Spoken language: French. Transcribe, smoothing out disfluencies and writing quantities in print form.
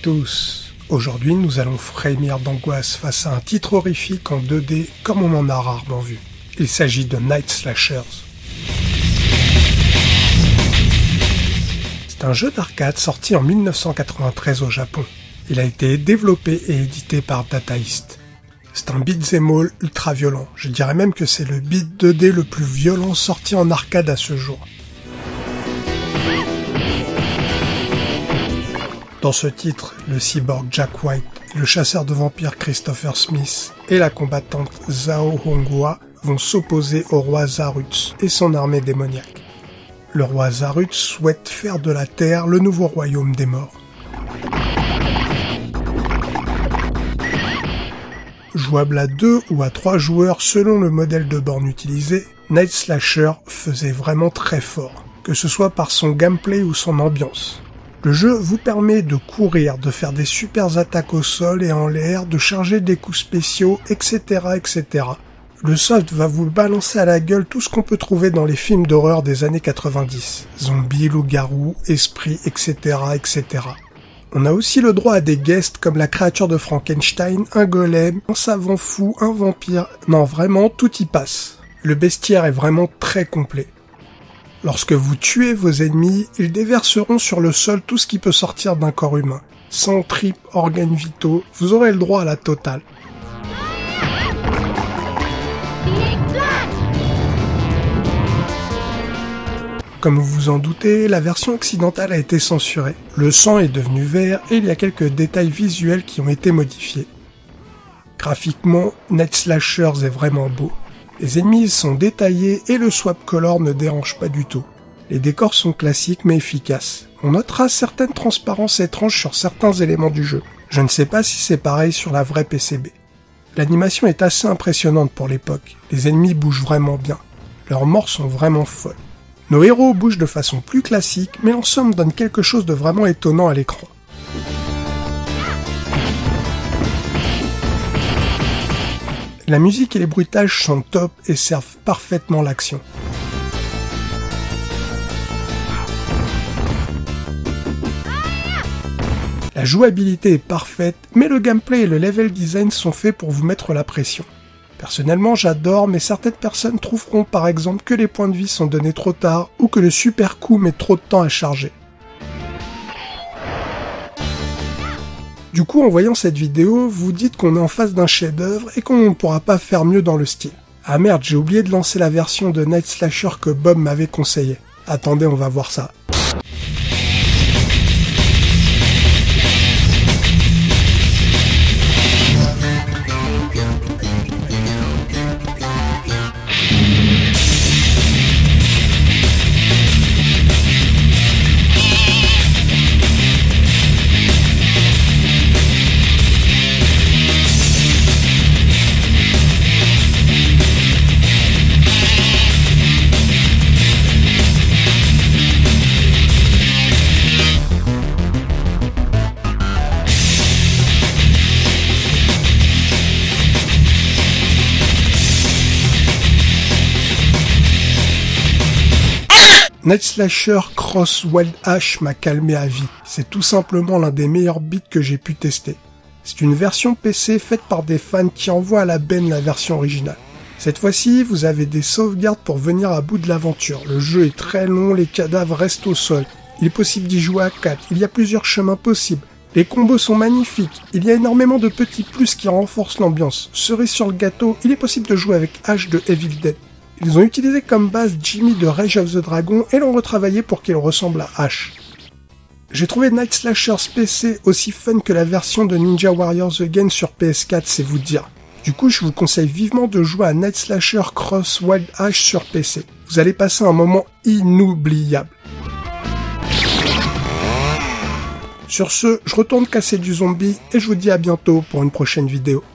tous. Aujourd'hui, nous allons frémir d'angoisse face à un titre horrifique en 2D comme on en a rarement vu. Il s'agit de Night Slashers. C'est un jeu d'arcade sorti en 1993 au Japon. Il a été développé et édité par Data East. C'est un beat'em all ultra violent. Je dirais même que c'est le beat 2D le plus violent sorti en arcade à ce jour. Dans ce titre, le cyborg Jack White, le chasseur de vampires Christopher Smith et la combattante Zhao Honghua vont s'opposer au roi Zaruts et son armée démoniaque. Le roi Zaruts souhaite faire de la Terre le nouveau royaume des morts. Jouable à 2 ou à 3 joueurs selon le modèle de borne utilisé, Night Slasher faisait vraiment très fort, que ce soit par son gameplay ou son ambiance. Le jeu vous permet de courir, de faire des super attaques au sol et en l'air, de charger des coups spéciaux, etc., etc. Le soft va vous balancer à la gueule tout ce qu'on peut trouver dans les films d'horreur des années 90. Zombies, loups-garous, esprits, etc., etc. On a aussi le droit à des guests comme la créature de Frankenstein, un golem, un savant fou, un vampire. Non, vraiment, tout y passe. Le bestiaire est vraiment très complet. Lorsque vous tuez vos ennemis, ils déverseront sur le sol tout ce qui peut sortir d'un corps humain. Sang, tripes, organes vitaux, vous aurez le droit à la totale. Comme vous vous en doutez, la version occidentale a été censurée. Le sang est devenu vert et il y a quelques détails visuels qui ont été modifiés. Graphiquement, Night Slashers est vraiment beau. Les ennemis sont détaillés et le swap color ne dérange pas du tout. Les décors sont classiques mais efficaces. On notera certaines transparences étranges sur certains éléments du jeu. Je ne sais pas si c'est pareil sur la vraie PCB. L'animation est assez impressionnante pour l'époque. Les ennemis bougent vraiment bien. Leurs morts sont vraiment folles. Nos héros bougent de façon plus classique, mais en somme donnent quelque chose de vraiment étonnant à l'écran. La musique et les bruitages sont top et servent parfaitement l'action. La jouabilité est parfaite, mais le gameplay et le level design sont faits pour vous mettre la pression. Personnellement, j'adore, mais certaines personnes trouveront par exemple que les points de vie sont donnés trop tard ou que le super coup met trop de temps à charger. Du coup, en voyant cette vidéo, vous dites qu'on est en face d'un chef-d'œuvre et qu'on ne pourra pas faire mieux dans le style. Ah merde, j'ai oublié de lancer la version de Night Slasher que Bob m'avait conseillé. Attendez, on va voir ça. Night Slasher Cross Wild Ash m'a calmé à vie. C'est tout simplement l'un des meilleurs beats que j'ai pu tester. C'est une version PC faite par des fans qui envoient à la benne la version originale. Cette fois-ci, vous avez des sauvegardes pour venir à bout de l'aventure. Le jeu est très long, les cadavres restent au sol. Il est possible d'y jouer à 4, il y a plusieurs chemins possibles. Les combos sont magnifiques, il y a énormément de petits plus qui renforcent l'ambiance. Cerise sur le gâteau, il est possible de jouer avec Ash de Evil Dead. Ils ont utilisé comme base Jimmy de Rage of the Dragon et l'ont retravaillé pour qu'il ressemble à Ash. J'ai trouvé Night Slashers PC aussi fun que la version de Ninja Warriors Again sur PS4, c'est vous dire. Du coup, je vous conseille vivement de jouer à Night Slasher Cross Wild Ash sur PC. Vous allez passer un moment inoubliable. Sur ce, je retourne casser du zombie et je vous dis à bientôt pour une prochaine vidéo.